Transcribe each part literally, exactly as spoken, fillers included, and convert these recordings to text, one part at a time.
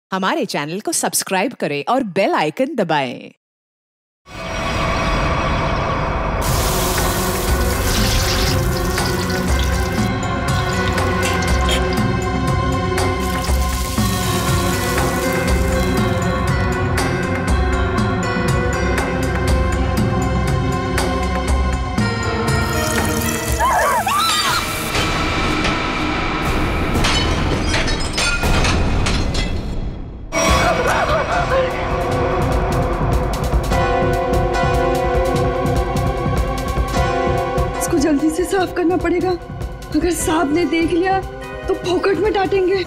हमारे चैनल को सब्सक्राइब करें और बेल आइकन दबाएं। जल्दी से साफ करना पड़ेगा। अगर सांप ने देख लिया तो फोकट में डांटेंगे।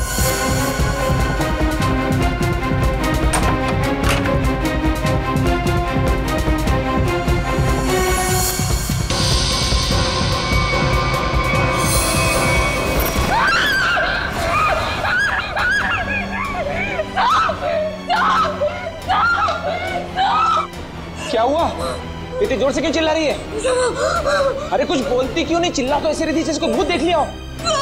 क्या हुआ? इतनी जोर से क्यों चिल्ला रही है? अरे कुछ बोलती क्यों नहीं? चिल्ला तो ऐसे रही थी जैसे कोई भूत देख लिया हो।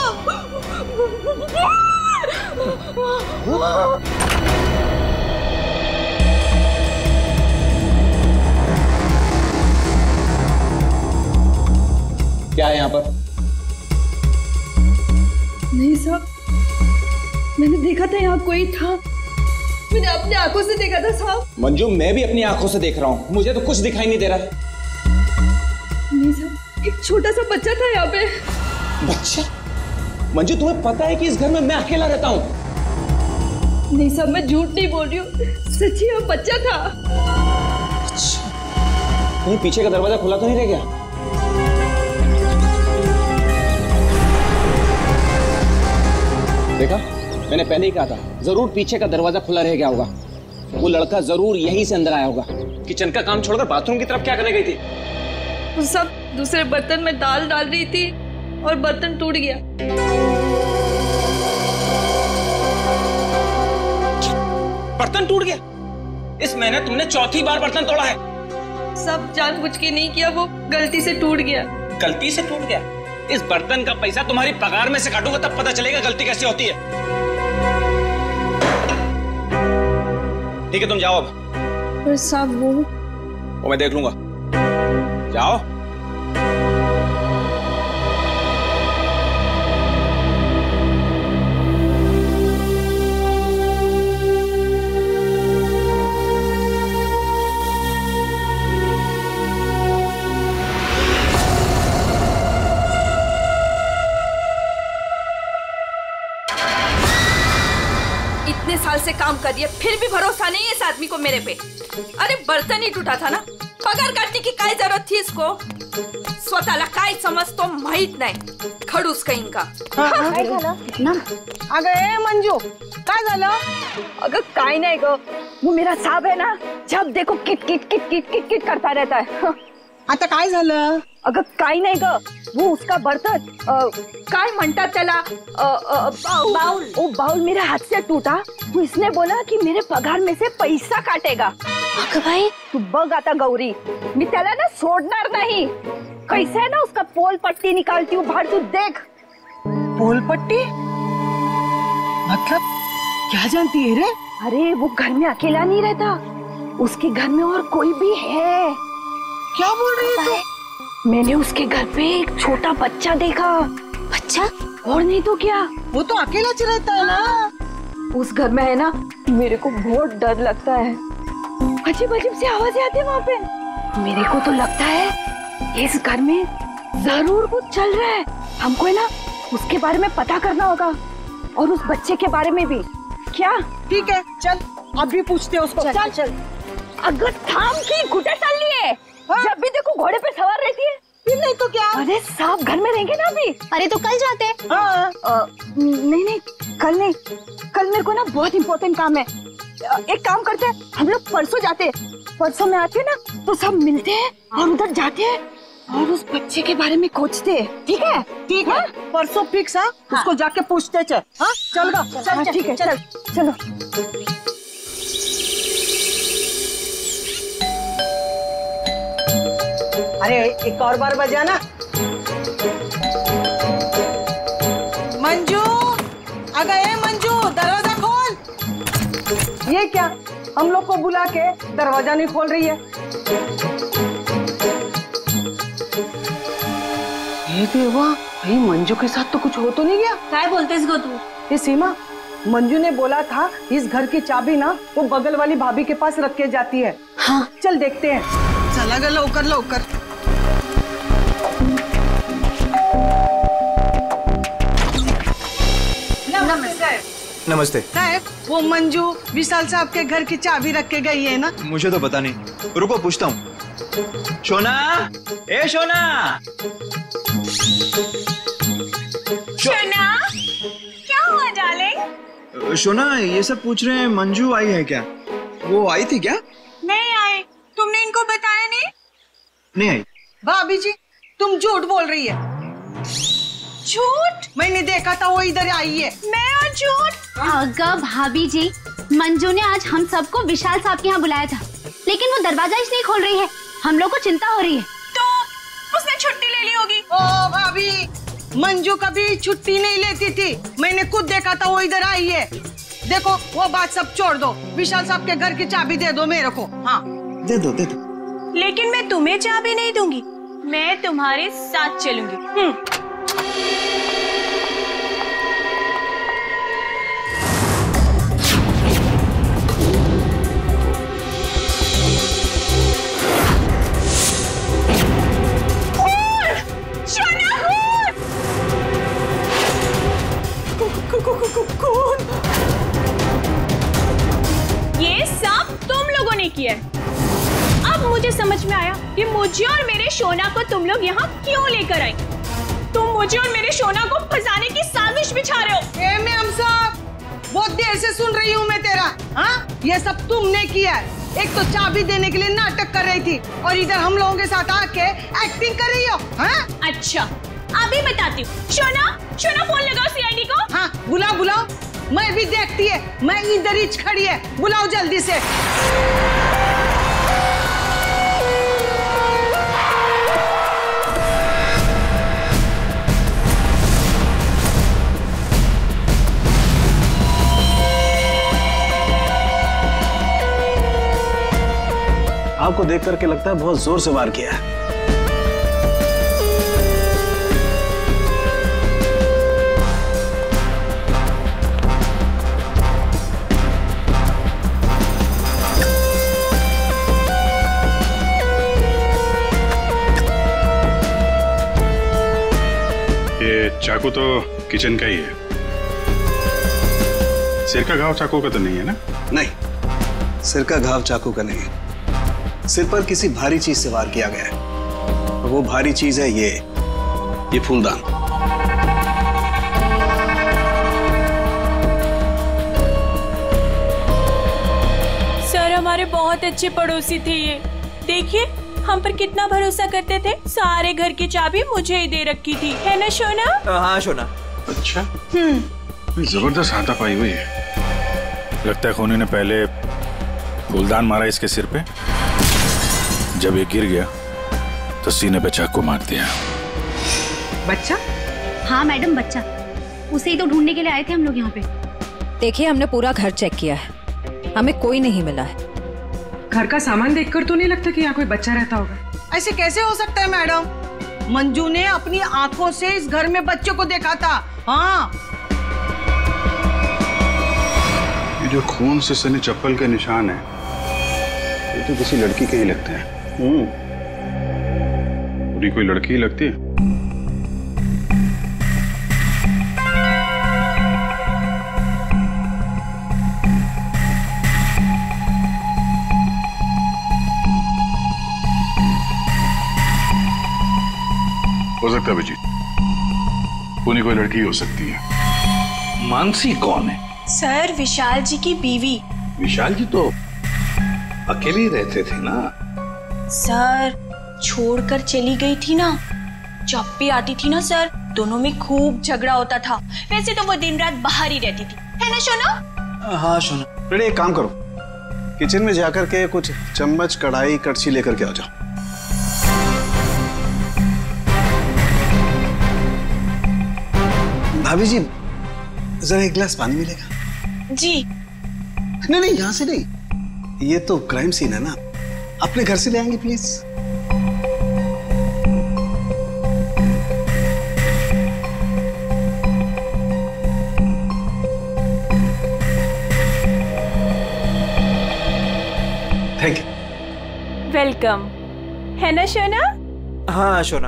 क्या है यहाँ पर? नहीं साहब, मैंने देखा था यहाँ कोई था। मैंने अपनी आंखों से देखा था साहब। मंजू, मैं भी अपनी आंखों से देख रहा हूँ, मुझे तो कुछ दिखाई नहीं दे रहा। नहीं साहब, एक छोटा सा बच्चा था यहाँ पे। बच्चा? मंजू, तुम्हें पता है कि इस घर में मैं अकेला रहता हूँ? नहीं साहब, मैं झूठ नहीं बोल रही हूँ, सच्ची यहाँ बच्चा था। अच्छा, कहीं पीछे का दरवाजा खुला तो नहीं रह गया? देखा, मैंने पहले ही कहा था, जरूर पीछे का दरवाजा खुला रह गया होगा। वो लड़का जरूर यहीं से अंदर आया होगा। किचन का काम छोड़कर बाथरूम की तरफ क्या करने गई थी? वो सब दूसरे बर्तन में दाल डाल रही थी और बर्तन टूट गया। बर्तन टूट गया? इस महीने तुमने चौथी बार बर्तन तोड़ा है। सब जानबूझ के नहीं किया, वो गलती से टूट गया। गलती से टूट गया? इस बर्तन का पैसा तुम्हारी पगार में से काटूंगा तब पता चलेगा गलती कैसे होती है। ठीक है, तुम जाओ अब। पर साहब वो वो मैं देख लूंगा। जाओ। इतने साल से काम कर रही है, फिर भी भरोसा नहीं है इस आदमी को मेरे पे। अरे बर्तन ही टूटा था ना, पगार काटने की काय जरूरत थी इसको? स्वतःला काय समझ तो माहित नाही, खडूस कहीं का। काय झालं ना? अगं ए मंजू, काय झालं? अगं काय नाही ग, वो मेरा साहब है ना, जब देखो किट किट किट किट किट किट करता रहता है। आता काय झालं? अगं काय नाही ग, वो उसका बर्तन काय म्हणतात त्याला, बाउल, वो बाउल मेरे हाथ से टूटा तो इसने बोला कि मेरे पगार में से पैसा काटेगा। अगं भाई तू बघ आता गौरी, मी त्याला ना सोडणार नहीं। कैसे है ना उसका पोल पट्टी निकालती हूँ बाहर, तू देख। पोल पट्टी? मतलब क्या जानती है रे? अरे वो घर में अकेला नहीं रहता, उसके घर में और कोई भी है। क्या बोल रही है तू? मैंने उसके घर पे एक छोटा बच्चा देखा। बच्चा? और नहीं तो क्या, वो तो अकेला च रहता है ना। उस घर में है ना, मेरे को बहुत डर लगता है। अजीब अजीब सी आवाजें आती है वहाँ पे। मेरे को तो लगता है इस घर में जरूर कुछ चल रहा है। हमको है ना उसके बारे में पता करना होगा, और उस बच्चे के बारे में भी। क्या? ठीक है, चल अभी पूछते हैं उसको। चल चल, चल। अगर थाम की घुटे चल लिए, जब भी देखो घोड़े पे सवार रहती है। फिर नहीं तो क्या? अरे सांप घर में रहेंगे ना अभी। अरे तो कल जाते हैं। हाँ। आ, नहीं नहीं, कल नहीं, कल मेरे को ना बहुत इम्पोर्टेंट काम है। एक काम करते हैं, हम लोग परसों जाते हैं। परसों में आते हैं ना तो सब मिलते हैं और उधर जाते हैं और उस बच्चे के बारे में खोजते हैं। ठीक है? ठीक है, परसों फिक्स है। उसको जाके पूछते चल। हाँ चल गा, चल ठीक है, चल चलो। अरे एक और बार बजाना। मंजू, अगं ए मंजू, दरवाजा खोल। ये क्या, हम लोग को बुला के दरवाजा नहीं खोल रही है। ये देवा, भाई मंजू के साथ तो कुछ हो तो नहीं गया? क्या बोलते इसको तू? ये सीमा, मंजू ने बोला था इस घर की चाबी ना वो बगल वाली भाभी के पास रख के जाती है। हाँ चल देखते हैं। चला गया, लौकर लौकर। नमस्ते साहब, वो मंजू विशाल साहब के घर की चाबी रख के गई है ना? मुझे तो पता नहीं, रुको पूछता हूँ। शोना, ए शोना। शोना, क्या हुआ डार्लिंग? शोना, ये सब पूछ रहे हैं मंजू आई है क्या? वो आई थी क्या? नहीं आई। तुमने इनको बताया नहीं? नहीं आई। भाभी जी, तुम झूठ बोल रही है। झूठ? मैंने देखा था वो इधर आई है। मैं और झूठ? अगर भाभी जी, मंजू ने आज हम सबको विशाल साहब के यहाँ बुलाया था, लेकिन वो दरवाजा इसलिए खोल रही है। हम लोग को चिंता हो रही है। तो उसने छुट्टी ले ली होगी। ओ भाभी, मंजू कभी छुट्टी नहीं लेती थी, मैंने खुद देखा था वो इधर आई है। देखो वो बात सब छोड़ दो, विशाल साहब के घर की चाबी दे दो मेरे को। हाँ दे दो दे दो। लेकिन मैं तुम्हें चाबी नहीं दूंगी, मैं तुम्हारे साथ चलूंगी। हम्म। ये सब तुम लोगों ने किया है। अब मुझे समझ में आया कि मुझे और मेरे शोना को तुम लोग यहाँ क्यों लेकर आए। तुम मुझे और मेरे शोना को फंसाने की साजिश बिछा रहे हो। ए मैम साहब, बहुत देर से सुन रही हूँ मैं तेरा। हाँ, ये सब तुमने किया है। एक तो चाबी देने के लिए नाटक कर रही थी और इधर हम लोगों के साथ आके एक्टिंग कर रही हो। हाँ? अच्छा, अभी बताती हूँ। शोना, शोना फोन लगाओ सीआईडी को। हाँ बुलाओ बुलाओ, मैं भी देखती है, मैं इधर ही खड़ी है, बुलाओ जल्दी से। आपको देख करके लगता है बहुत जोर से वार किया है। ये चाकू तो किचन का ही है, सिर का घाव चाकू का तो नहीं है ना? नहीं, सिर का घाव चाकू का नहीं, सिर पर किसी भारी चीज से वार किया गया है। वो भारी चीज है ये ये फूलदान। सर हमारे बहुत अच्छे पड़ोसी थे ये। देखिए हम पर कितना भरोसा करते थे। सारे घर की चाबी मुझे ही दे रखी थी, है ना शोना? हाँ शोना। अच्छा, जबरदस्त हाथापाई हुई है। लगता है खूनी ने पहले फूलदान मारा इसके सिर पे, जब ये गिर गया तो सीने पे चाकू मार दिया। बच्चा? हाँ मैडम, बच्चा। उसे ही तो ढूंढने के लिए आए थे हम लोग यहाँ पे। देखिए, हमने पूरा घर चेक किया है, हमें कोई नहीं मिला है। घर का सामान देखकर तो नहीं लगता कि यहाँ कोई बच्चा रहता होगा। ऐसे कैसे हो सकता है मैडम? मंजू ने अपनी आंखों से इस घर में बच्चों को देखा था। हाँ, ये जो खून से सने चप्पल के निशान है, ये तो किसी लड़की के ही लगते हैं। हम्म, पूरी कोई लड़की ही लगती है। हो सकता है अभिजीत, पूरी कोई लड़की हो सकती है। मानसी कौन है? सर, विशाल जी की बीवी। विशाल जी तो अकेले ही रहते थे ना? सर, छोड़कर चली गई थी ना, जब भी आती थी ना सर, दोनों में खूब झगड़ा होता था। वैसे तो वो दिन रात बाहर ही रहती थी, है ना शोना? हाँ शोना। बेटे एक काम करो, किचन में जाकर के कुछ चम्मच, कढ़ाई, कड़छी लेकर के आ जाओ। भाभी जी, जरा एक गिलास पानी मिलेगा? जी। नहीं नहीं, यहाँ से नहीं, ये तो क्राइम सीन है ना, अपने घर से ले आएंगे प्लीज। Thank you. वेलकम। है ना शोना? हाँ शोना।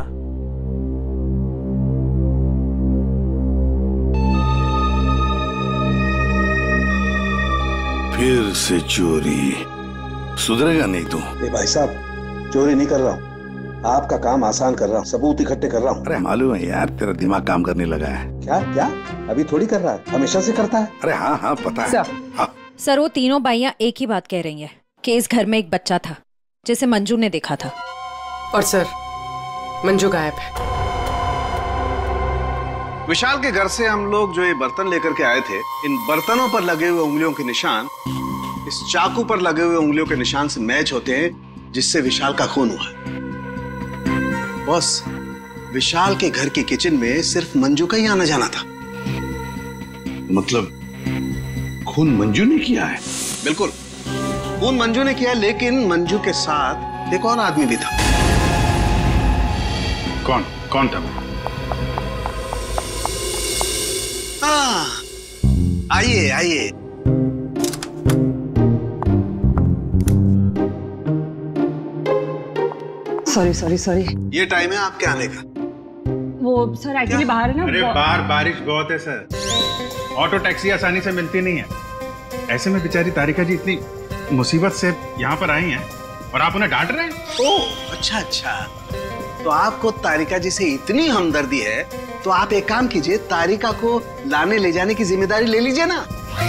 फिर से चोरी, सुधरेगा नहीं तू। ए भाई साहब, चोरी नहीं कर रहा हूँ, आपका काम आसान कर रहा हूँ, सबूत इकट्ठे कर रहा हूँ। अरे मालूम है यार, तेरा दिमाग काम करने लगा है। क्या क्या? अभी थोड़ी कर रहा है, हमेशा से करता है। अरे हाँ हाँ पता है। हाँ। सर वो तीनों बाइयां एक ही बात कह रही हैं कि इस घर में एक बच्चा था जिसे मंजू ने देखा था। और सर मंजू गायब है। विशाल के घर से हम लोग जो ये बर्तन लेकर के आए थे, इन बर्तनों पर लगे हुए उंगलियों के निशान इस चाकू पर लगे हुए उंगलियों के निशान से मैच होते हैं, जिससे विशाल का खून हुआ है। बॉस, विशाल के घर की किचन में सिर्फ मंजू का ही आना जाना था। मतलब खून मंजू ने किया है? बिल्कुल, खून मंजू ने किया, लेकिन मंजू के साथ एक और आदमी भी था। कौन कौन था? हाँ, आइए आइए। Sorry sorry sorry. ये टाइम है आपके आने का। वो सर एक्चुअली बाहर है ना। अरे बाहर बारिश बहुत है सर, ऑटो टैक्सी आसानी से मिलती नहीं है। ऐसे में बेचारी तारिका जी इतनी मुसीबत से यहाँ पर आई हैं और आप उन्हें डांट रहे हैं। ओह अच्छा अच्छा, तो आपको तारिका जी से इतनी हमदर्दी है तो आप एक काम कीजिए, तारिका को लाने ले जाने की जिम्मेदारी ले लीजिए ना।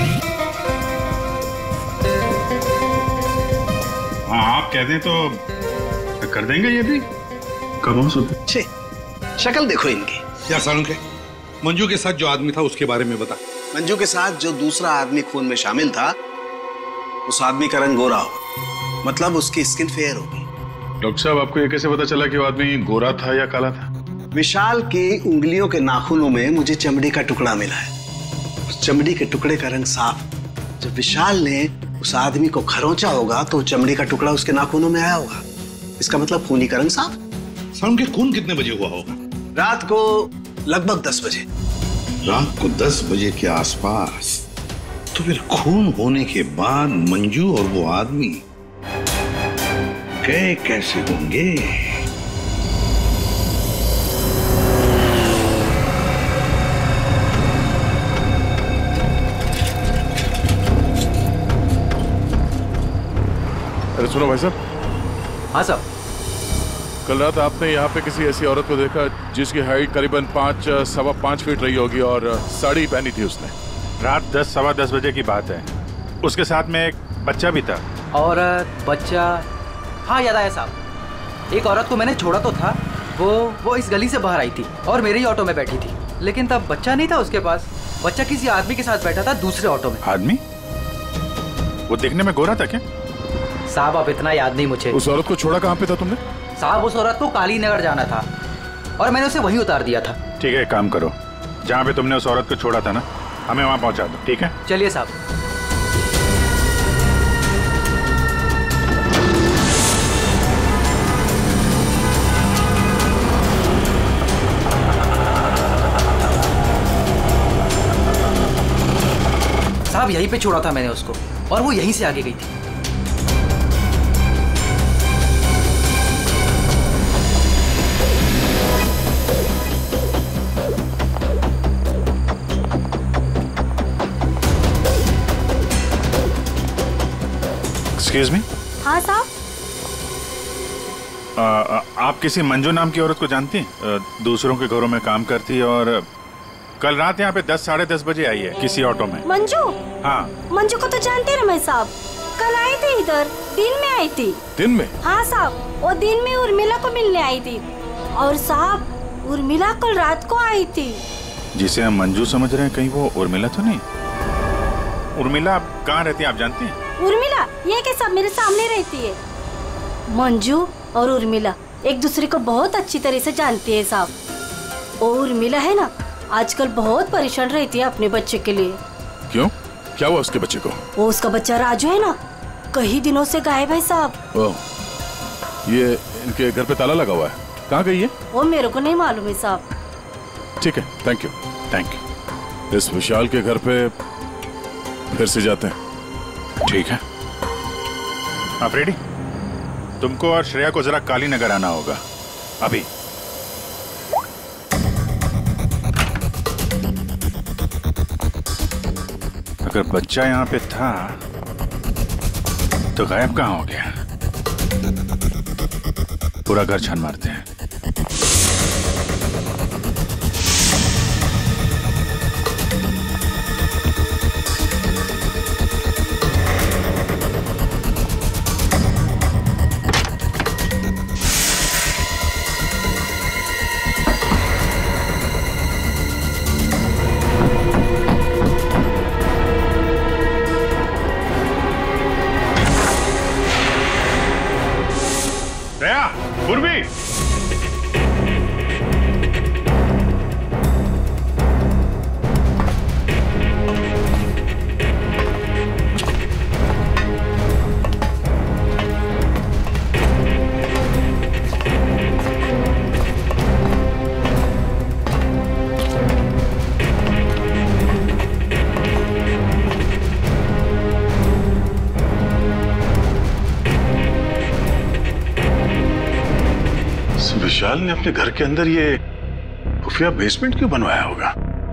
हाँ आप कह दें तो कर देंगे ये भी। कब हो सकते? छे, शक्ल देखो इनकी। क्या सारुण के मंजू के साथ जो आदमी था उसके बारे में बता। मंजू के साथ जो दूसरा आदमी खून में शामिल था, उस आदमी का रंग गोरा होगा, मतलब उसकी स्किन फेयर होगी। डॉक्टर साहब आपको ये कैसे पता चला कि वो आदमी गोरा था या काला था? विशाल की उंगलियों के नाखूनों में मुझे चमड़ी का टुकड़ा मिला है। उस चमड़ी के टुकड़े का रंग साफ। जब विशाल ने उस आदमी को खरोंचा होगा तो चमड़ी का टुकड़ा उसके नाखूनों में आया होगा, इसका मतलब खूनी का रंग साफ। सारुण के खून कितने बजे हुआ होगा? रात को लगभग दस बजे। रात को दस बजे के आसपास। तो फिर खून होने के बाद मंजू और वो आदमी गए कैसे होंगे? अरे सुनो भाई साहब। हाँ साहब। कल रात आपने यहाँ पे किसी ऐसी औरत को देखा जिसकी हाइट करीबन पाँच सवा पाँच फीट रही होगी और साड़ी पहनी थी उसने। रात दस सवा दस बजे की बात है। उसके साथ में एक बच्चा भी था। औरत बच्चा, हाँ याद आया साहब। एक औरत को मैंने छोड़ा तो था, वो वो इस गली से बाहर आई थी और मेरे ही ऑटो में बैठी थी, लेकिन तब बच्चा नहीं था उसके पास। बच्चा किसी आदमी के साथ बैठा था दूसरे ऑटो में। आदमी? वो देखने में गोरा था क्या? साहब अब इतना याद नहीं मुझे। उस औरत को छोड़ा कहाँ पे था तुमने? साहब उस औरत को काली नगर जाना था और मैंने उसे वहीं उतार दिया था। ठीक है, काम करो, जहाँ पे तुमने उस औरत को छोड़ा था ना, हमें वहाँ पहुँचा दो। ठीक है, चलिए साहब। साहब यहीं पे छोड़ा था मैंने उसको और वो यहीं से आगे गई थी। Excuse me. हाँ साहब। आप किसी मंजू नाम की औरत को जानती हैं? दूसरों के घरों में काम करती है और कल रात यहाँ पे दस साढ़े दस बजे आई है किसी ऑटो में। मंजू? हाँ मंजू को तो जानते रमेश साहब, कल आई थी इधर, दिन में आई थी। दिन में? हाँ साहब, वो दिन में उर्मिला को मिलने आई थी और साहब उर्मिला कल रात को आई थी। जिसे हम मंजू समझ रहे हैं, कहीं वो उर्मिला तो नहीं? उर्मिला कहाँ रहती है आप जानती हैं? उर्मिला ये के सब मेरे सामने रहती है। मंजू और उर्मिला एक दूसरे को बहुत अच्छी तरह से जानती है साहब। और उर्मिला है ना, आजकल बहुत परेशान रहती है अपने बच्चे के लिए। क्यों? क्या हुआ उसके बच्चे को? वो उसका बच्चा राजू है ना, कई दिनों से गायब है साहब। ओह, ये इनके घर पे ताला लगा हुआ है, कहाँ गई है? वो मेरे को नहीं मालूम है साहब। ठीक है, थैंक यू थैंक यू। इस विशाल के घर पे फिर से जाते हैं। ठीक है, आप रेडी? तुमको और श्रेया को जरा काली नगर आना होगा अभी। अगर बच्चा यहाँ पे था तो गायब कहाँ हो गया? पूरा घर छान मारते हैं। पूर्वी, विशाल ने अपने घर के अंदर ये खुफिया बेसमेंट क्यों बनवाया होगा?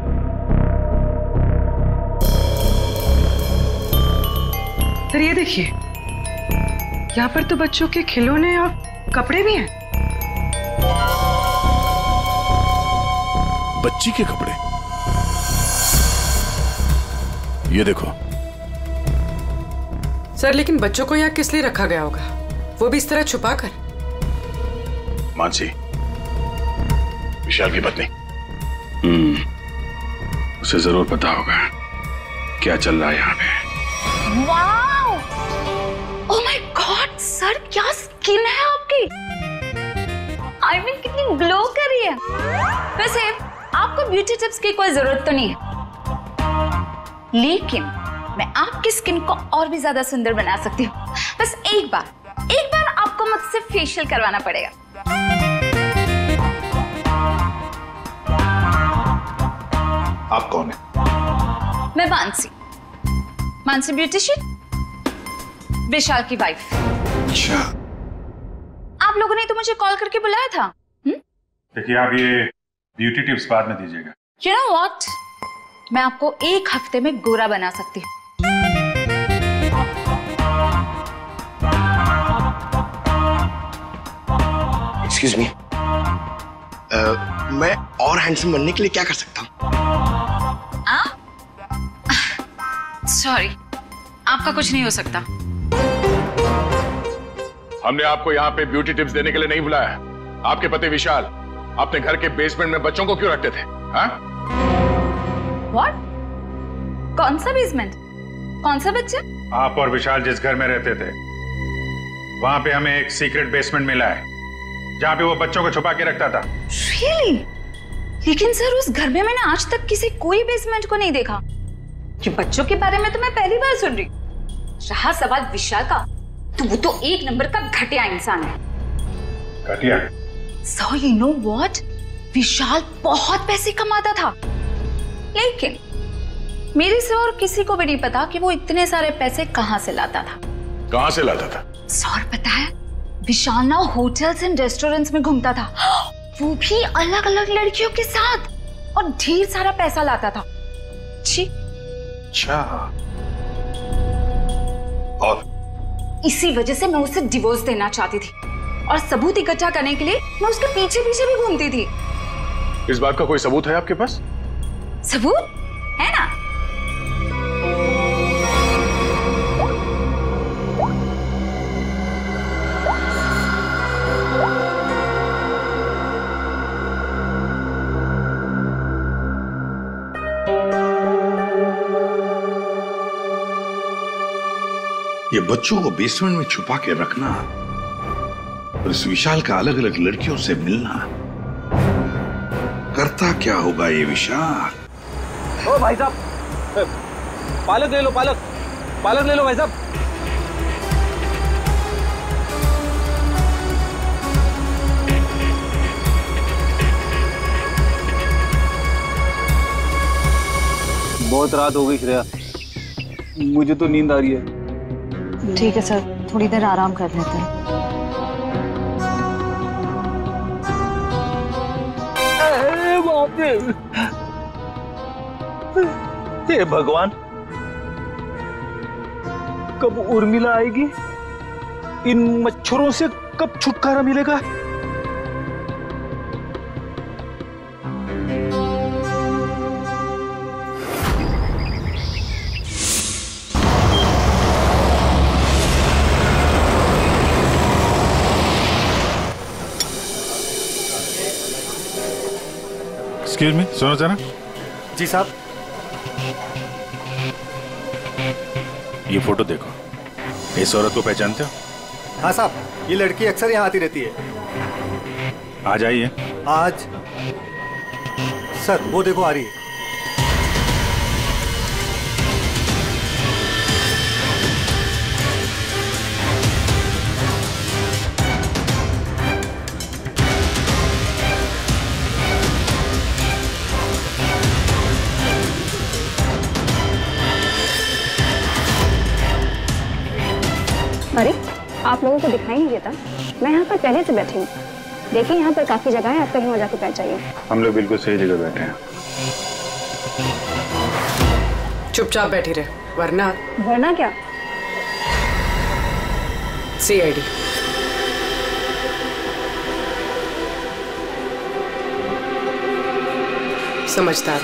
सर ये देखिए, यहाँ पर तो बच्चों के खिलौने और कपड़े भी हैं। बच्ची के कपड़े? ये देखो। सर लेकिन बच्चों को यहाँ किस लिए रखा गया होगा, वो भी इस तरह छुपा कर? मानसी, विशाल की पत्नी, हम्म, उसे जरूर पता होगा क्या चल रहा है यहाँ पे। Wow! Oh my god sir, क्या स्किन है आपकी! आई I मीन mean, कितनी ग्लो कर रही है। वैसे आपको ब्यूटी टिप्स की कोई जरूरत तो नहीं है, लेकिन मैं आपकी स्किन को और भी ज्यादा सुंदर बना सकती हूँ। बस एक बार, एक बार आपको मुझसे फेशियल करवाना पड़ेगा। आप कौन है? मैं मानसी, मानसी ब्यूटिशियन, विशाल की वाइफ। अच्छा, आप लोगों ने तो मुझे कॉल करके बुलाया था। देखिए, आप ये ब्यूटी टिप्स बाद में दीजिएगा। You know what? मैं आपको एक हफ्ते में गोरा बना सकती हूँ। एक्सक्यूज मी, मैं और हैंडसम बनने के लिए क्या कर सकता हूँ? सॉरी, आपका कुछ नहीं हो सकता। हमने आपको यहाँ पे ब्यूटी टिप्स देने के लिए नहीं बुलाया। आपके पति विशाल अपने घर के बेसमेंट में बच्चों को क्यों रखते थे? हाँ? What? कौन सा बेसमेंट? कौन सा बच्चा? आप और विशाल जिस घर में रहते थे, वहां पे हमें एक सीक्रेट बेसमेंट मिला है जहाँ पे वो बच्चों को छुपा के रखता था। Really? लेकिन सर उस घर में मैंने आज तक किसी कोई बेसमेंट को नहीं देखा। कि बच्चों के बारे में तो मैं पहली बार सुन रही। रहा सवाल विशाल का, तो वो तो एक नंबर का घटिया इंसान है। घटिया? So you know what? विशाल बहुत पैसे कमाता था, लेकिन मेरे से और किसी को भी नहीं पता कि वो इतने सारे पैसे कहाँ से लाता था। कहाँ से लाता था? सर पता है, विशाल ना होटल्स एंड रेस्टोरेंट्स में घूमता था, वो भी अलग अलग लड़कियों के साथ, और ढेर सारा पैसा लाता था। जी अच्छा, और इसी वजह से मैं उसे डिवोर्स देना चाहती थी, और सबूत इकट्ठा करने के लिए मैं उसके पीछे पीछे भी घूमती थी। इस बात का कोई सबूत है आपके पास? सबूत है ना? ये बच्चों को बेसमेंट में छुपा के रखना और इस विशाल का अलग अलग लड़कियों से मिलना, करता क्या होगा ये विशाल? ओ भाई साहब, पालक ले लो, पालक पालक ले लो भाई साहब। बहुत रात हो गई श्रेया, मुझे तो नींद आ रही है। ठीक है सर, थोड़ी देर आराम कर लेते हैं। हे भगवान, कब उर्मिला आएगी? इन मच्छरों से कब छुटकारा मिलेगा? एक्सक्यूज मी, सुनो जरा। जी साहब। ये फोटो देखो, इस औरत को पहचानते हो? हाँ साहब, ये लड़की अक्सर यहाँ आती रहती है। आज आई है? आज सर वो देखो आ रही है। अरे आप लोगों को दिखाई नहीं देता? मैं यहाँ पर पहले से बैठी हूँ। देखिए यहाँ पर काफी जगह है, आप कहीं और जाके बैठ जाइए। हम लोग बिल्कुल सही जगह बैठे हैं। चुपचाप बैठी रहे, वरना वरना क्या? सीआईडी। समझदार।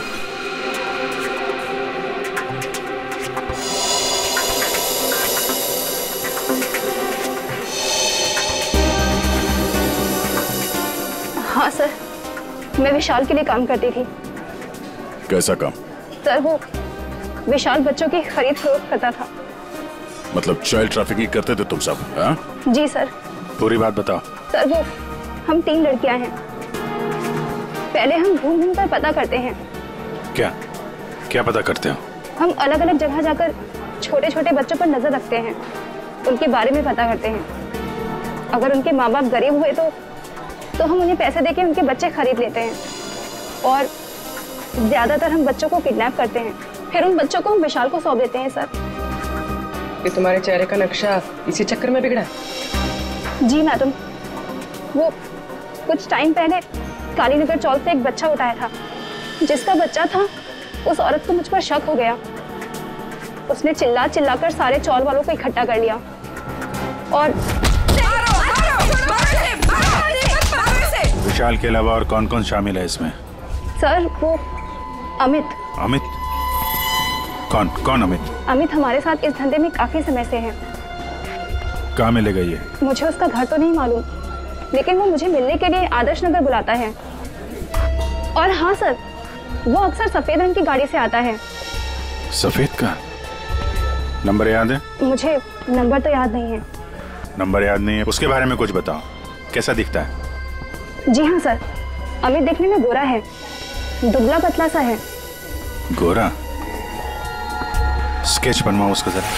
हाँ सर, मैं विशाल के लिए काम करती थी। कैसा काम? सर वो विशाल बच्चों की खरीद फरोख्त करता था। मतलब चाइल्ड ट्रैफिकिंग करते थे तुम सब? हाँ? जी सर। पूरी बात बताओ। सर वो हम तीन लड़कियां हैं। पहले हम घूम घूम कर पता करते हैं। क्या क्या पता करते हो? हम अलग अलग जगह जाकर छोटे छोटे बच्चों पर नजर रखते हैं, उनके बारे में पता करते हैं। अगर उनके माँ बाप गरीब हुए तो तो हम उन्हें पैसे देके उनके बच्चे खरीद लेते हैं, और ज्यादातर हम बच्चों को किडनैप करते हैं, फिर उन बच्चों को हम विशाल को सौंप देते हैं। सर ये तुम्हारे चेहरे का नक्शा इसी चक्कर में बिगड़ा? जी मैडम, वो कुछ टाइम पहले कालीनगर चौक से एक बच्चा उठाया था। जिसका बच्चा था उस औरत को मुझ पर शक हो गया। उसने चिल्ला चिल्ला कर सारे चौल वालों को इकट्ठा कर लिया और विशाल के अलावा और कौन कौन शामिल है इसमें? सर वो अमित। अमित? कौन कौन अमित? अमित हमारे साथ इस धंधे में काफी समय से है। कहाँ मिलेगा ये? मुझे उसका घर तो नहीं मालूम, लेकिन वो मुझे मिलने के लिए आदर्श नगर बुलाता है। और हाँ सर, वो अक्सर सफेद रंग की गाड़ी से आता है। सफेद का नंबर याद है? मुझे नंबर तो याद नहीं है। नंबर याद नहीं है? उसके बारे में कुछ बताओ, कैसा दिखता है? जी हाँ सर, अमित देखने में गोरा है, दुबला पतला सा है। गोरा? स्केच बनवाओ उसका जरा।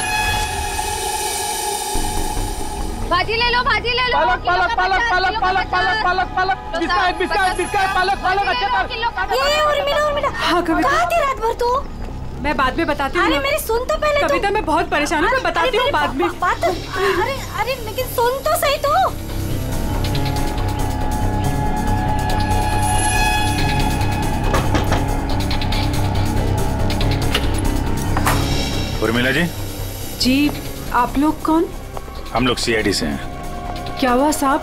भाजी ले लो, भाजी ले लो। पालक पालक पालक पालक पालक पालक पालक पालक बिस्किट बिस्किट बिस्किट पालक पालक अच्छा कर। ये उर्मिला उर्मिला हाँ कविता, कहाँ थी रात भर तू? मैं बाद में बताती हूँ। अरे मेरी सुन तो पहले। कविता मैं बहुत परेशान हूँ, मैं बताती हूँ बाद में। बात अरे अरे लेकिन सुन तो सही तू। उर्मिला जी। जी, आप लोग कौन? हम लोग सीआईडी से हैं। क्या हुआ साहब?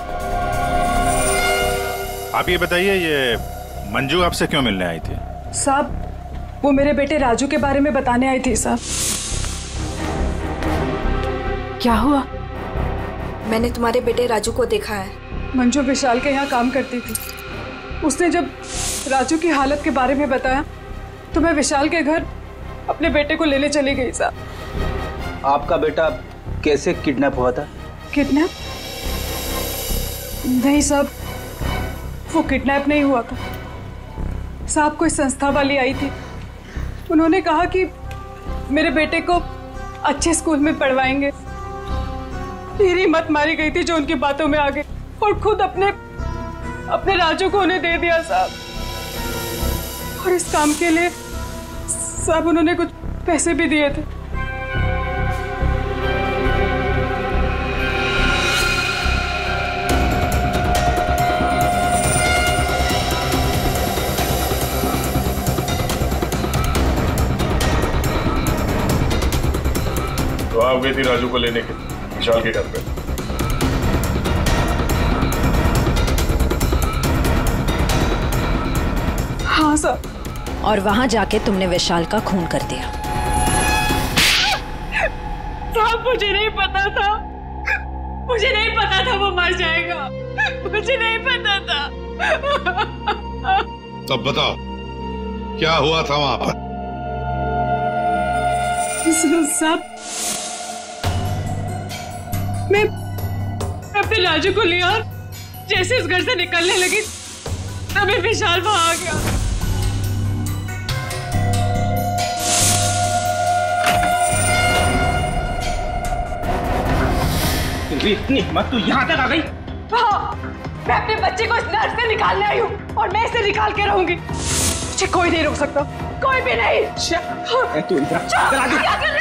आप ये बताइए, ये मंजू आपसे क्यों मिलने आई थी? साहब वो मेरे बेटे राजू के बारे में बताने आई थी साहब। क्या हुआ? मैंने तुम्हारे बेटे राजू को देखा है। मंजू विशाल के यहाँ काम करती थी। उसने जब राजू की हालत के बारे में बताया तो मैं विशाल के घर अपने बेटे को लेने चली गई साहब। आपका बेटा कैसे किडनैप हुआ था? किडनैप? नहीं साहब, वो किडनैप नहीं हुआ था साहब। कोई संस्था वाली आई थी, उन्होंने कहा कि मेरे बेटे को अच्छे स्कूल में पढ़वाएंगे। मेरी मत मारी गई थी जो उनकी बातों में आ गई और खुद अपने अपने राजू को उन्हें दे दिया साहब। और इस काम के लिए साहब उन्होंने कुछ पैसे भी दिए थे। तो आप गई थी राजू को लेने के विशाल के घर पे? हाँ सर। और वहां जाके तुमने विशाल का खून कर दिया। साहब मुझे नहीं पता था, मुझे नहीं पता था वो मर जाएगा, मुझे नहीं पता था। तब बताओ क्या हुआ था वहां पर? साहब मैं अपने राजू को लिया और जैसे इस घर से निकलने लगी तभी विशाल वहां आ गया। इतनी हिम्मत तू यहाँ तक आ गई? हाँ, मैं अपने बच्चे को इस नर्क से निकालने आई हूँ और मैं इसे निकाल के रहूंगी। मुझे कोई नहीं रोक सकता, कोई भी नहीं। तू इधर इधर आ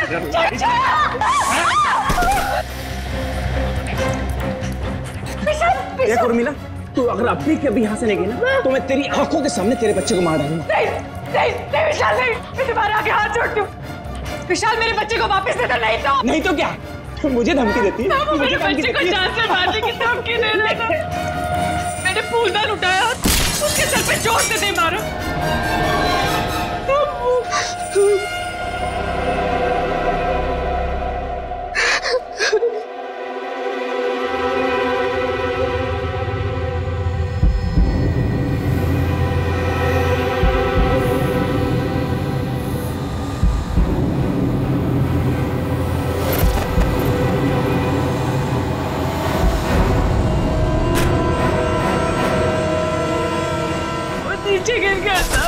देख उर्मिला, तू अगर अभी के अभी यहाँ से नहीं गई ना तो मैं तेरी आंखों के सामने तेरे बच्चे को मार डालूंगा। नहीं नहीं नहीं विशाल नहीं, मैं तुम्हारे आगे हाथ जोड़ती हूँ। विशाल मेरे बच्चे को वापस दे दो, नहीं तो नहीं तो क्या मुझे धमकी देती है? मेरे बच्चे को जान से मारने की धमकी दे रहा था। मैंने फूलदान उठाया उसके सर पे जोर से दे मारा। नीचे गिर गया था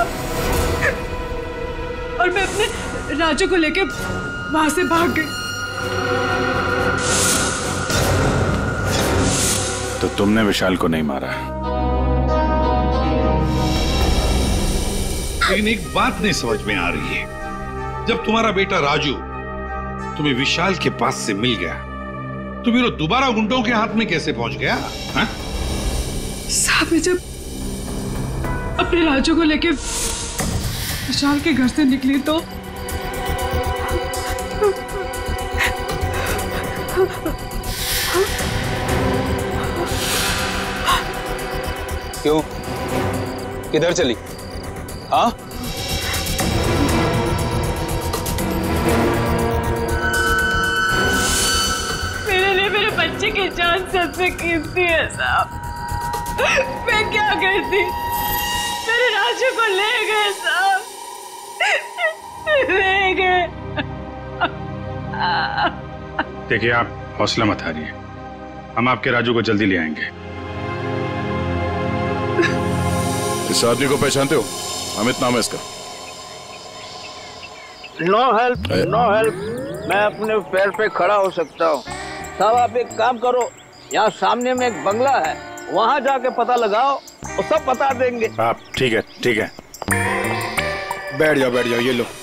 और मैं अपने राजू को लेके वहां से भाग गई। तो तुमने विशाल को नहीं मारा? लेकिन एक बात नहीं समझ में आ रही है, जब तुम्हारा बेटा राजू तुम्हें विशाल के पास से मिल गया तो फिर वो दोबारा गुंडों के हाथ में कैसे पहुंच गया? हाँ? साहब मैं जब अपने राजू को लेके विशाल के घर से निकली तो क्यों? किधर चली? हाँ? मेरे लिए मेरे बच्चे की जान सबसे कीमती है साहब। मैं क्या करती? मेरे राजू को ले गए साहब, ले गए। देखिए आप हौसला मत हारिए, हम आपके राजू को जल्दी ले आएंगे। इस आदमी को पहचानते हो? अमित नाम है इसका। नो हेल्प, नो हेल्प, मैं अपने पैर पे खड़ा हो सकता हूँ। साहब आप एक काम करो, यहाँ सामने में एक बंगला है, वहाँ जाके पता लगाओ, वो सब बता देंगे। आप ठीक है, ठीक है, बैठ जाओ, बैठ जाओ, ये लो।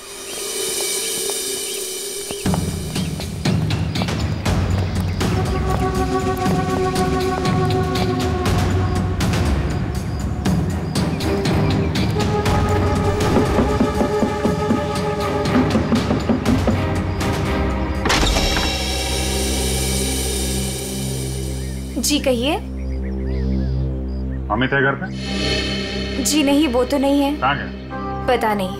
जी कहिए। अमित है घर पे? जी नहीं, वो तो नहीं है। कहाँ गए? पता नहीं।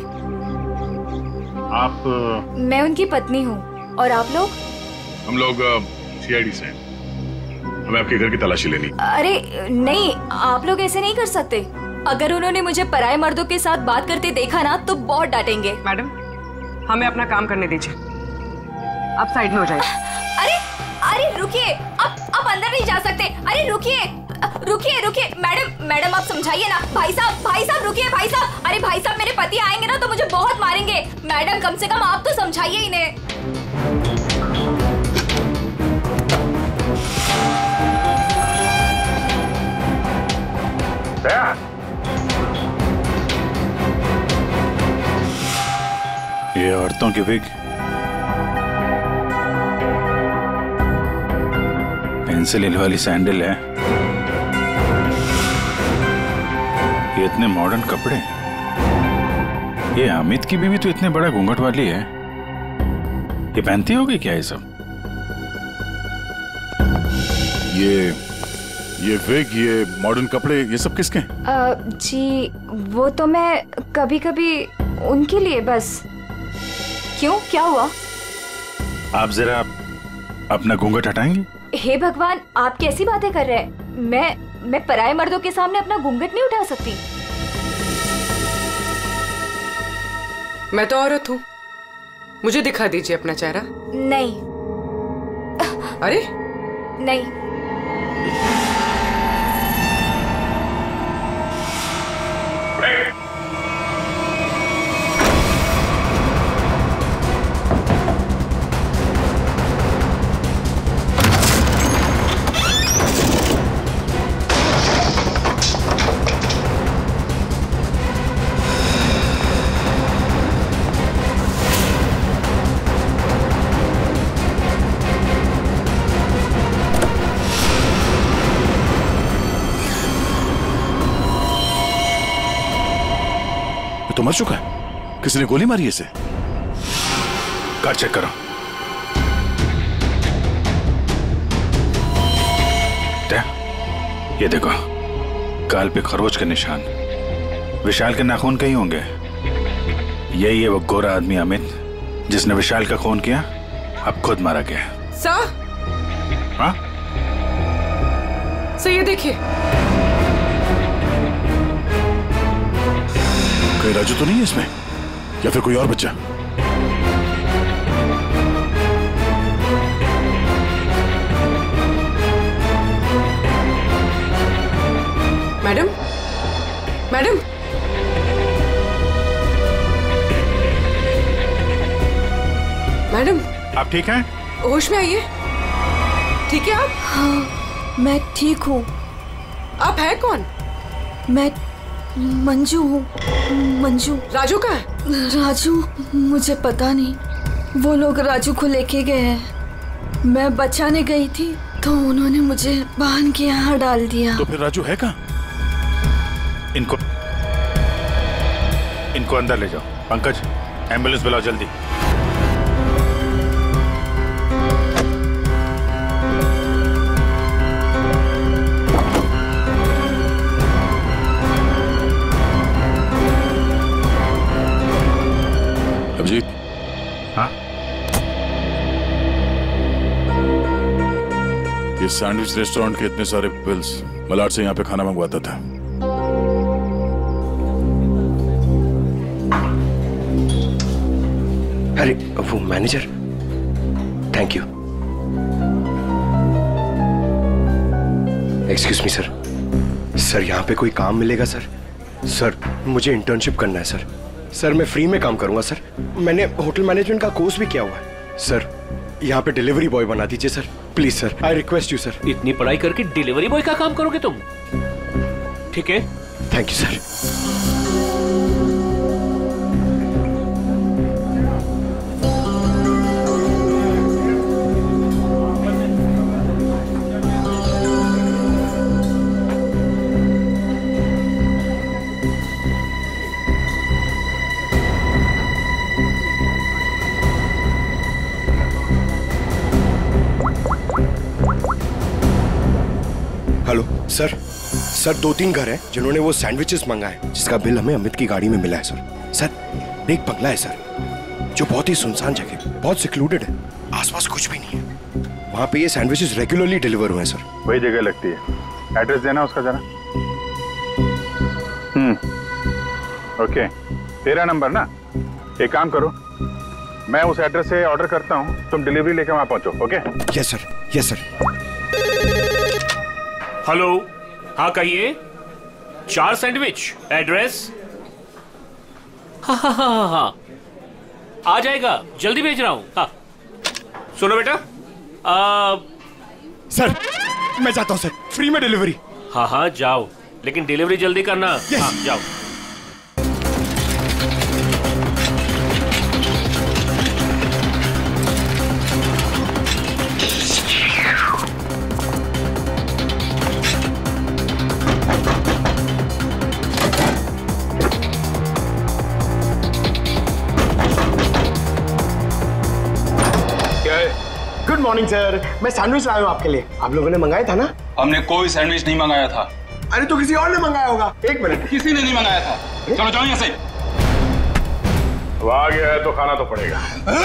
आप? मैं उनकी पत्नी हूँ। और आप लोग? हम लोग सीआईडी से हैं। हमें आपके घर की तलाशी लेनी। अरे नहीं, आप लोग ऐसे नहीं कर सकते। अगर उन्होंने मुझे पराये मर्दों के साथ बात करते देखा ना तो बहुत डांटेंगे। मैडम, हमें अपना काम करने दीजिए, आप साइड में हो जाइए। अरे अरे रुकिए, आप आप अंदर नहीं जा सकते। अरे रुकिए, रुकिए रुकिए मैडम मैडम आप समझाइए ना। भाई साहब भाई साहब रुकिए भाई साहब। अरे भाई साहब मेरे पति आएंगे ना तो मुझे बहुत मारेंगे। मैडम कम से कम आप तो समझाइए इन्हें। ये औरतों की विग, पेंसिल हिल वाली सैंडल है, ये इतने मॉडर्न कपड़े। ये अमित की बीवी तो इतने बड़ा घूंघट वाली है, ये पहनती होगी क्या ये सब? ये ये विग, ये मॉडर्न कपड़े, ये सब किसके हैं? आ, जी वो तो मैं कभी कभी उनके लिए बस। क्यों, क्या हुआ? आप जरा अपना घूंघट हटाएंगे? हे भगवान, आप कैसी बातें कर रहे हैं? मैं मैं पराये मर्दों के सामने अपना घूंघट नहीं उठा सकती। मैं तो औरत हूँ, मुझे दिखा दीजिए अपना चेहरा। नहीं। अरे नहीं। तो मर चुका है, किसी ने गोली मारी इसे। कार चेक करो। ये देखो, गाल पे खरोच के निशान, विशाल के नाखून कहीं होंगे। यही है वो गोरा आदमी अमित जिसने विशाल का खून किया, अब खुद मारा गया। सर, हाँ सर ये देखिए। कहीं राजू तो नहीं है इसमें, या फिर कोई और बच्चा? मैडम मैडम मैडम आप ठीक हैं? होश में आइए। ठीक है आप? हाँ मैं ठीक हूँ। आप है कौन? मैं मंजू हूँ। मंजू। राजू का है? राजू मुझे पता नहीं, वो लोग राजू को लेके गए हैं। मैं बचाने गई थी तो उन्होंने मुझे बहन के यहाँ डाल दिया। तो फिर राजू है कहाँ? इनको इनको अंदर ले जाओ। पंकज, एम्बुलेंस बुलाओ जल्दी। अभिजीत। हाँ? ये सैंडविच रेस्टोरेंट के इतने सारे बिल्स मलाड से यहाँ पे खाना मंगवाता था। अरे वो manager, thank you. Excuse me sir. Sir यहाँ पे कोई काम मिलेगा सर? सर मुझे इंटर्नशिप करना है सर। सर मैं फ्री में काम करूंगा सर। मैंने होटल मैनेजमेंट का कोर्स भी किया हुआ है सर। यहाँ पे डिलीवरी बॉय बना दीजिए sir, please sir, I request you sir. इतनी पढ़ाई करके डिलीवरी बॉय का काम करोगे तुम? ठीक है, thank you sir. Hello sir. Sir दो तीन घर हैं जिन्होंने वो सैंडविचेस मंगाए, जिसका बिल हमें अमित की गाड़ी में मिला है सर। सर एक बंगला है सर, जो बहुत ही सुनसान जगह, बहुत सिक्लूडेड है, आसपास कुछ भी नहीं है। वहाँ पे ये सैंडविचेस रेगुलरली डिलीवर हुए हैं सर। वही जगह लगती है, एड्रेस देना उसका जरा। हम्म ओके, तेरा नंबर ना। एक काम करो, मैं उस एड्रेस से ऑर्डर करता हूँ, तुम डिलीवरी लेकर वहाँ पहुँचो। Okay? Yes sir, yes sir. Hello, हाँ कहिए। चार सैंडविच, एड्रेस? हाँ हाँ हाँ हाँ आ जाएगा, जल्दी भेज रहा हूँ। हाँ सुनो बेटा, आ... सर मैं जाता हूँ सर, फ्री में डिलीवरी। हाँ हाँ जाओ, लेकिन डिलीवरी जल्दी करना। yes. हाँ जाओ। गुड मॉर्निंग सर, मैं सैंडविच लाया हूँ आपके लिए। आप लोगों ने मंगाया था ना? हमने कोई सैंडविच नहीं मंगाया था। अरे तो किसी और ने मंगाया होगा। एक मिनट, किसी ने नहीं मंगाया था। चलो जाओ यहाँ से। अब आ गया है तो खाना तो पड़ेगा।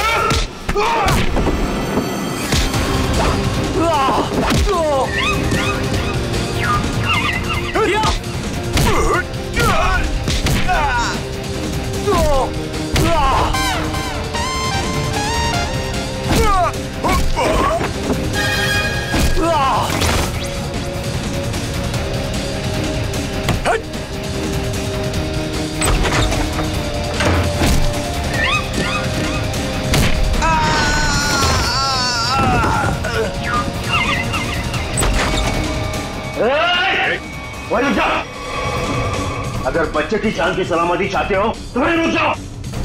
रुक जाओ। अगर बच्चे की जान की सलामती चाहते हो तो वहीं रुक जाओ।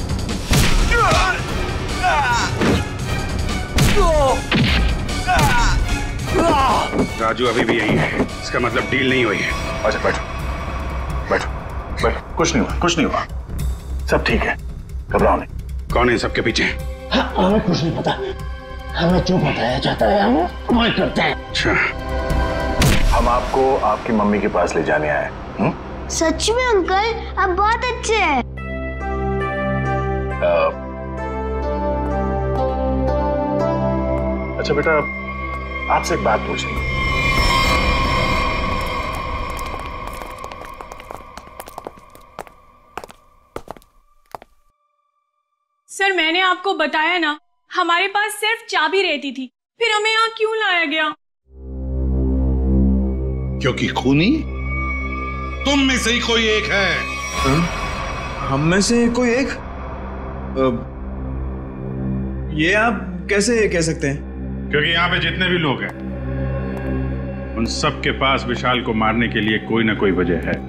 राजू अभी भी यही है, इसका मतलब डील नहीं हुई है। अच्छा बैठो बैठो बैठो। कुछ नहीं हुआ, कुछ नहीं हुआ, सब ठीक है, घबराओ नहीं। कौन है सबके पीछे? हाँ, हमें कुछ नहीं पता, हमें जो बताया जाता है हम वही करते हैं। अच्छा, हम आपको आपकी मम्मी के पास ले जाने आए। हुँ? सच में अंकल, आप बहुत अच्छे हैं। अच्छा बेटा, आपसे एक बात पूछनी। सर मैंने आपको बताया ना, हमारे पास सिर्फ चाबी रहती थी, फिर हमें यहाँ क्यों लाया गया? क्योंकि खूनी तुम में से ही कोई एक है। हम में से कोई एक? आ, ये आप कैसे कह सकते हैं? क्योंकि यहाँ पे जितने भी लोग हैं उन सब के पास विशाल को मारने के लिए कोई ना कोई वजह है।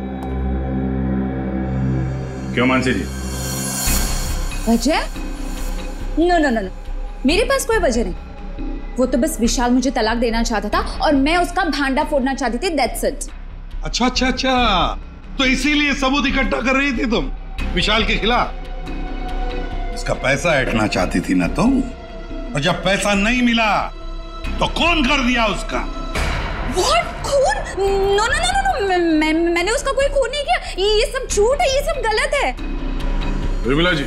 क्यों मानसी जी? वजह? नो नो नो, मेरे पास कोई वजह नहीं। वो तो बस विशाल मुझे तलाक देना चाहता था और मैं उसका भांडा फोड़ना चाहती थी, दैट्स इट। अच्छा अच्छा अच्छा, तो इसीलिए सबूत इकट्ठा कर रही थी तुम विशाल के खिलाफ? उसका पैसा ऐंठना चाहती थी ना तुम, और जब पैसा नहीं मिला तो खून कर दिया उसका। What? खून? नो नो नो नो, मैं, मैंने उसका कोई खून नहीं किया। ये सब झूठ है, ये सब गलत है। उर्मिला जी,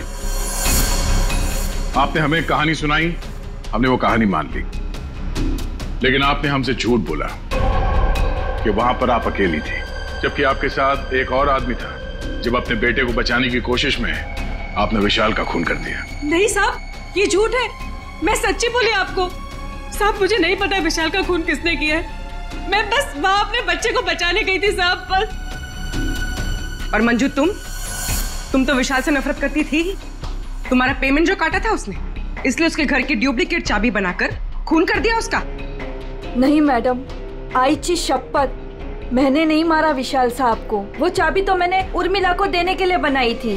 आपने हमें कहानी सुनाई, हमने वो कहानी मान ली, लेकिन आपने हमसे झूठ बोला कि वहां पर आप अकेली थी, जबकि आपके साथ एक और आदमी था। जब अपने बेटे को बचाने की कोशिश में आपने विशाल का खून कर दिया। नहीं साहब, ये झूठ है, मैं सच्ची बोली आपको। साहब मुझे नहीं पता विशाल का खून किसने किया है, मैं बस वहां अपने बच्चे को बचाने गई थी साहब, बस। और मंजू, तुम तुम तो विशाल से नफरत करती थी। तुम्हारा पेमेंट जो काटा था उसने, इसलिए उसके घर की डुप्लीकेट चाबी बनाकर खून कर दिया उसका। नहीं मैडम, आईची शपथ, मैंने नहीं मारा विशाल साहब को। वो चाबी तो मैंने उर्मिला को देने के लिए बनाई थी।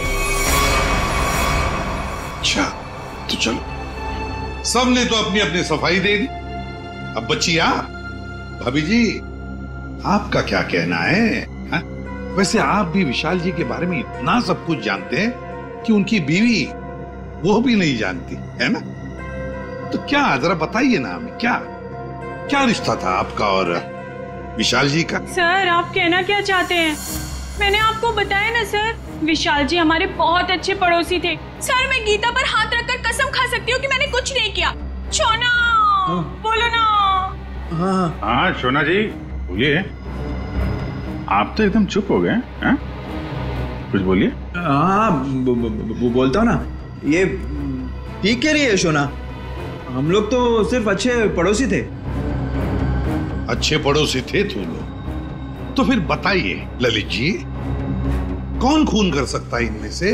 अच्छा तो चलो, सबने तो अपनी अपनी सफाई दे दी। अब बच्ची आप, भाभी जी आपका क्या कहना है? हा? वैसे आप भी विशाल जी के बारे में इतना सब कुछ जानते हैं कि उनकी बीवी वो भी नहीं जानती है ना? तो क्या, जरा बताइए ना हमें, क्या क्या रिश्ता था आपका और विशाल जी का? सर आप कहना क्या चाहते हैं? मैंने आपको बताया ना सर, विशाल जी हमारे बहुत अच्छे पड़ोसी थे। सर मैं गीता पर हाथ रखकर कसम खा सकती हूँ कि मैंने कुछ नहीं किया। शोना, हाँ। बोलो ना। हाँ हाँ शोना जी बोलिए। आप तो एकदम चुप हो गए हैं, कुछ बोलिए। हाँ वो बोलता हूँ ना, ये ठीक कह रही है शोना, हम लोग तो सिर्फ अच्छे पड़ोसी थे। अच्छे पड़ोसी थे तुम लोग, तो फिर बताइए ललित जी, कौन खून कर सकता है इनमें से?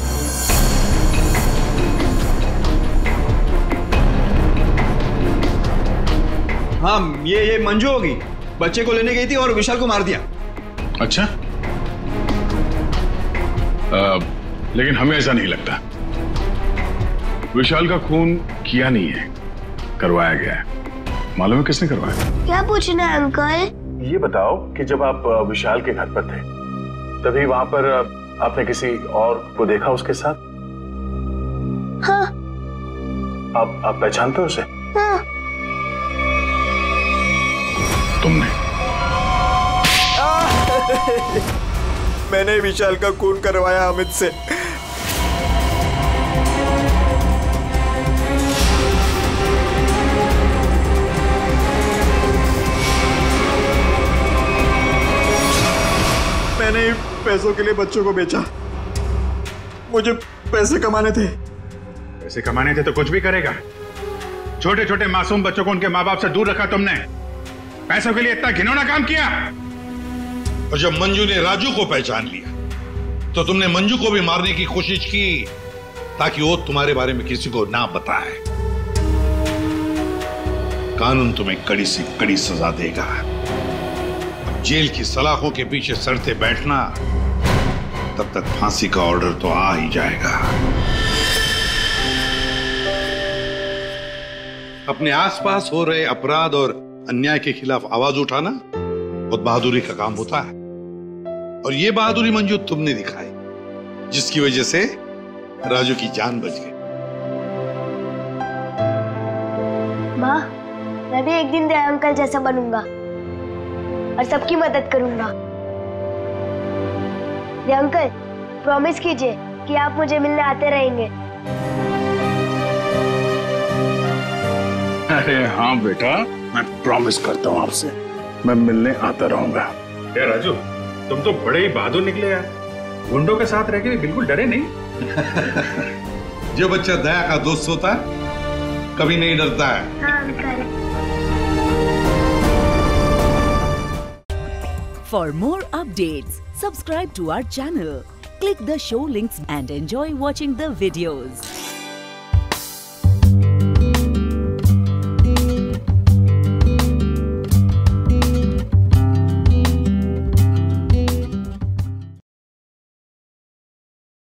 हाँ, ये ये मंजू होगी। बच्चे को लेने गई थी और विशाल को मार दिया। अच्छा, आ, लेकिन हमें ऐसा नहीं लगता। विशाल का खून किया नहीं है, करवाया गया है। मालूम है किसने करवाया? क्या पूछना है अंकल? ये बताओ कि जब आप विशाल के घर पर थे तभी वहां पर आपने किसी और को देखा उसके साथ? हाँ। आप आप पहचानते हो उसे? हाँ। तुमने? मैंने विशाल का खून करवाया अमित से। मैंने पैसों के लिए बच्चों को बेचा। मुझे पैसे कमाने थे। पैसे कमाने थे तो कुछ भी करेगा। छोटे छोटे मासूम बच्चों को उनके माँ बाप से दूर रखा तुमने। पैसों के लिए इतना घिनौना काम किया। और जब मंजू ने राजू को पहचान लिया तो तुमने मंजू को भी मारने की कोशिश की ताकि वो तुम्हारे बारे में किसी को ना बताए। कानून तुम्हें कड़ी से कड़ी सजा देगा। जेल की सलाखों के पीछे सड़ते बैठना, तब तक फांसी का ऑर्डर तो आ ही जाएगा। अपने आसपास हो रहे अपराध और अन्याय के खिलाफ आवाज उठाना बहुत बहादुरी का काम होता है। और ये बहादुरी मंजू तुमने दिखाई, जिसकी वजह से राजू की जान बच गई। माँ, मैं भी एक दिन दया अंकल जैसा बनूंगा और सबकी मदद करूंगा। दया अंकल, प्रॉमिस कीजिए कि आप मुझे मिलने आते रहेंगे। अरे हाँ बेटा, मैं प्रॉमिस करता हूँ आपसे, मैं मिलने आता रहूंगा। क्या राजू, तुम तो बड़े ही बहादुर निकले यार। गुंडों के साथ रह के बिल्कुल डरे नहीं। जो बच्चा दया का दोस्त होता है कभी नहीं डरता है। हाँ uncle. For more updates, subscribe to our channel, click the show links and enjoy watching the videos.